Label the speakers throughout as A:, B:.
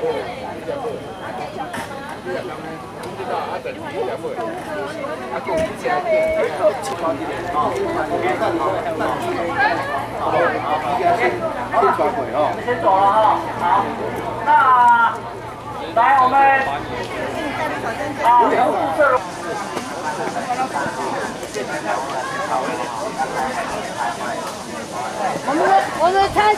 A: 先走了哈，好，那来我们宿舍。
B: 我们餐。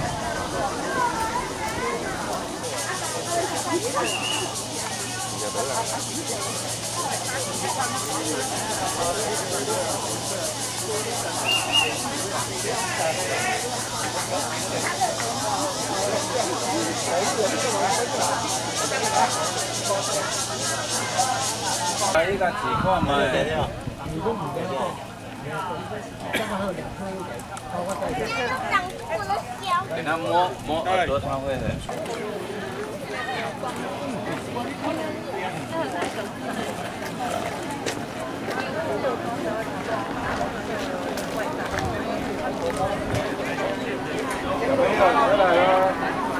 C: 一个几块嘛？给他摸耳朵，他会的。小朋友回来了。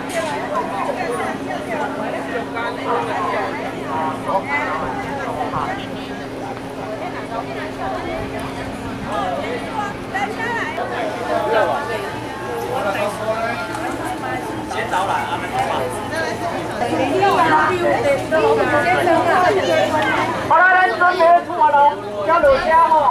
C: 先找来啊，那好了，咱准备出发了，交流家哈。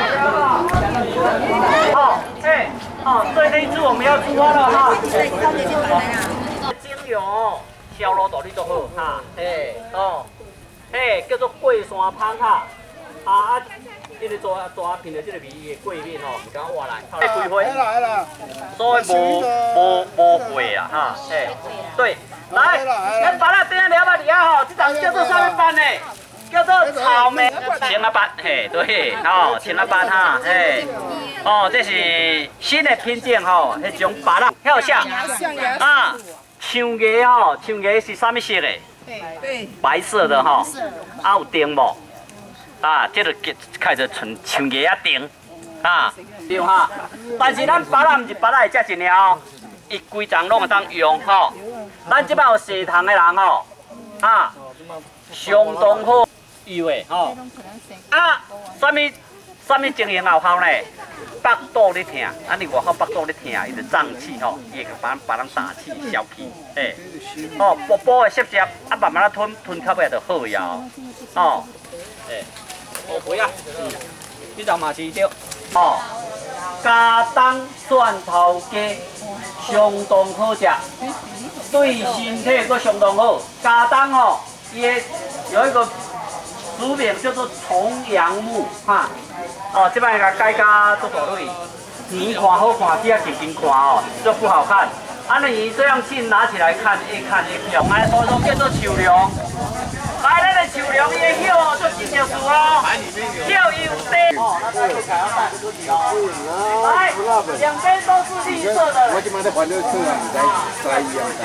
C: 好，哎，好，对那一支我们要出发了哈。精油消落道理都好哈，嘿，哦，嘿，叫做桂山芳哈，啊。 这个抓片的这个味的桂面吼，唔敢换来，桂花，所以无贵啊哈，哎，对，来，咱把它等下聊吧，底下吼，这张叫做啥物班呢？叫做草莓青阿班，嘿，对，哦，青阿班哈，嘿，哦，这是新的品种吼，迄种芭乐很像啊，枪叶吼，枪叶是啥物色的？对，白色的哈，啊有钉无？ 啊，这个开始像像叶啊顶啊，对哈。但是咱芭乐唔是芭乐会食一了，伊规张拢会当用吼。咱即摆有食糖的人吼，啊，相当好用的吼。啊，啥物情形后效呢？腹肚咧疼，啊你外口腹肚咧疼，伊就胀气吼，伊会帮人打气消气，诶，哦，薄薄的涩涩，啊慢慢啊吞口尾就好呀，哦，诶。 哦，不要，这张嘛是对。哦，加当蒜头鸡相当好食，对身体佫相当好。加当哦，也有一个俗名叫做重阳木哈。哦，这摆甲改甲做大类，圆看好看，只要近近看哦，就不好看。啊，你这样近拿起来看，越看越漂亮。来，都叫做秋凉。 来，咱的树梁伊的叶哦，做真条树哦，叶有地哦，那它就还要带出去哦。来，两边都是绿色的。我今摆在环六车啊，在一样。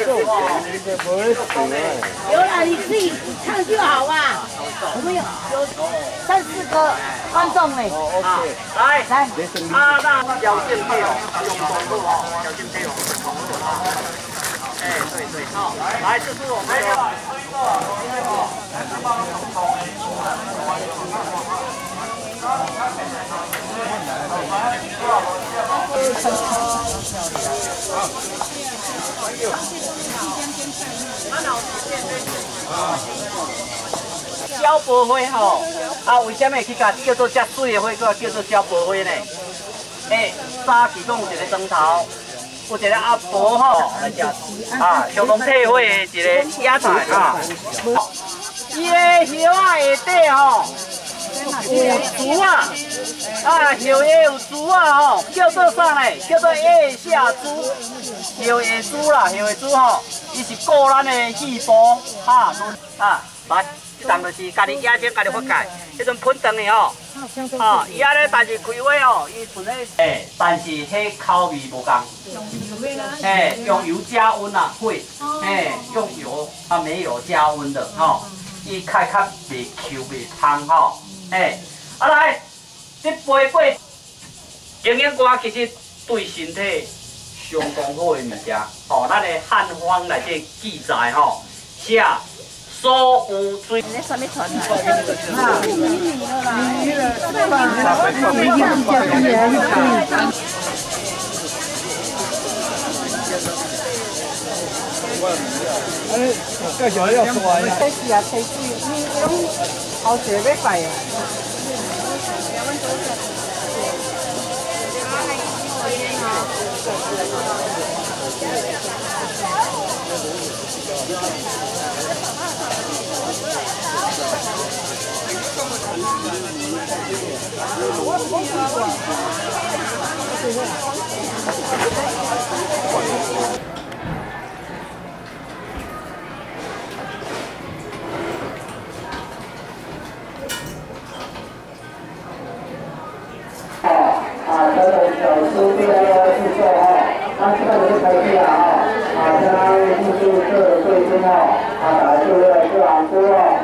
B: 有了，你自己唱就好啊。我们有3、4个观众呢。
A: OK，来，啊，那小健配哦，用广告哦，小健配哦，哎，对对，好，来，这是我们的。 小薄花吼，啊，为什么去甲叫做遮水的花，叫做小薄花呢？诶，早期讲有一个庄头，有一个阿婆吼来食，啊，相当体会的一个野菜啊。伊的叶啊下底吼有珠啊，啊，叶下有珠啊吼，叫做啥呢？叫做腋下珠，叶下珠啦，叶下珠吼，伊是顾咱的细胞啊，来。 当就是家己野种，家己发解，迄种喷肠的吼，哦，伊安尼但是开花哦，伊纯粹，但是迄口味无共，用油加温啊，会，用油啊没有加温的吼，伊较袂 Q 袂芳吼，啊来，这杯果营养瓜其实对身体相当好的物件。吼，咱的汉方内底记载吼，写所有水。
B: 那上面传来。
D: 介绍要出来。
B: 开始啊，开始，你用好学要摆啊。
E: 这个小书店要去做哈，这个就可以了哈，相当于就是这最近打来就业非常多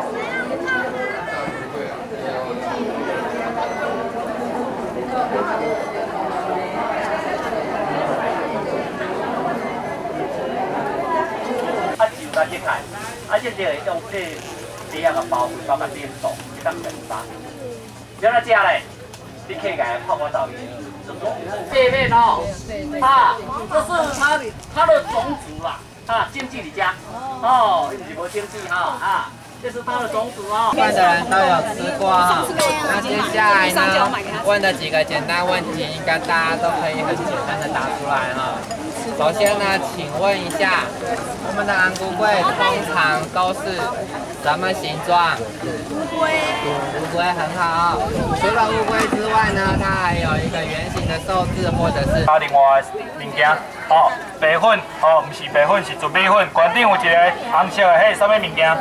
A: 酒咱去看，这就会用这这样的包装个变熟，这个粉沙。然后这嘞，你可以给它泡导盐。这面哦，这是它的种子啦，经济里家，你不是无经济这是它的种子哦。
F: 一般的人都有吃过那接下来呢，问的几个简单问题，应该大家都可以很简单的答出来首先呢，请问一下，我们的安菇龟通常都是什么形状？乌龟很好。除了乌龟之外呢，它还有一个圆形的寿字或者是。
D: 另外的物件，白粉，唔是白粉，是糯米粉。馆顶有一个红色的，迄是什么物件？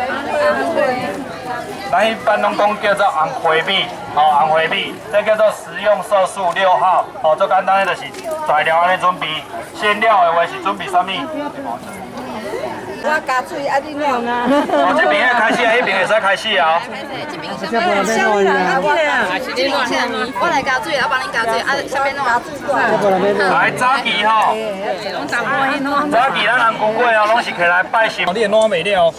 D: 咱一般拢讲叫做红花米，红花米，这叫做食用色素6号。最简单的就是材料安尼准备，馅料的话是准备什么？
B: 我加水啊，你弄啊。
D: 这边要开始啊，那边会使开始啊。
G: 这边下面香啦，我来加水，我帮你加水，下面弄加水。
D: 来早期早期咱红菇粿拢是起来拜神，你会烂袂了。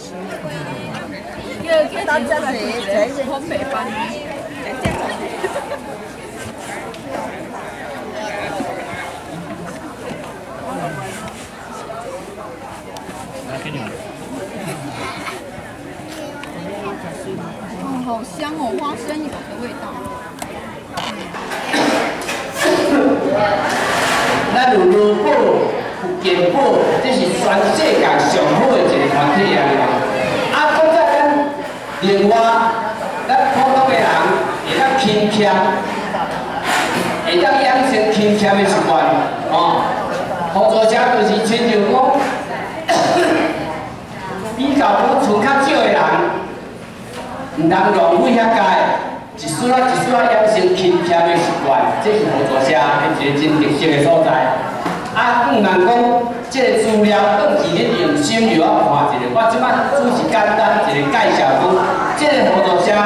G: 好香哦，花生油的味道。
E: 咱有劳保、有健保，这是全世界上好的一个团体搁再咱另外，咱普通的人会当勤俭，会当养成勤俭的习惯合作社就是亲像讲，比较讲厝较少的人，唔通浪费遐解，一丝仔一丝仔养成勤俭的习惯，这是合作社的一个真特色的所在。毋通讲，这个资料当时恁用心又要看一下，我即摆只是简单一个介绍讲，这个合作社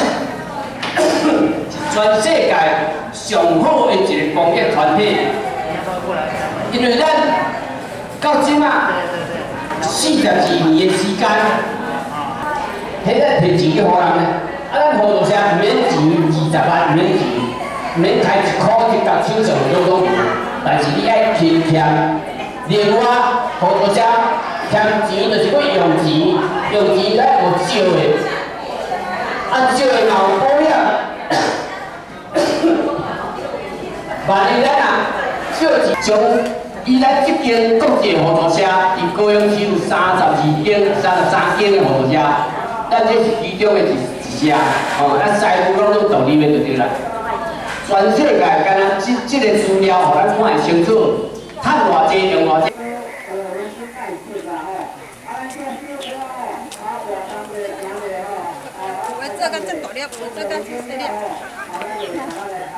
E: 是全世界上好的一个公益团体，因为咱到即摆42年的时间，迄个提钱去互人呢，咱合作社免钱20万免钱，免开1块去甲手上拢拢。但是你爱勤俭，另外合作社欠钱就是要用钱，用钱咱无少的，少的若有保险，万一咱少钱，从以咱这间国际合作社，伫高雄市有32间、33间的合作社，咱这是其中的一社，咱师傅拢独立的就对啦。全世界敢若这个资料，互咱看会清楚，趁偌济用偌济。
G: 我这个正大粒，我这个小粒。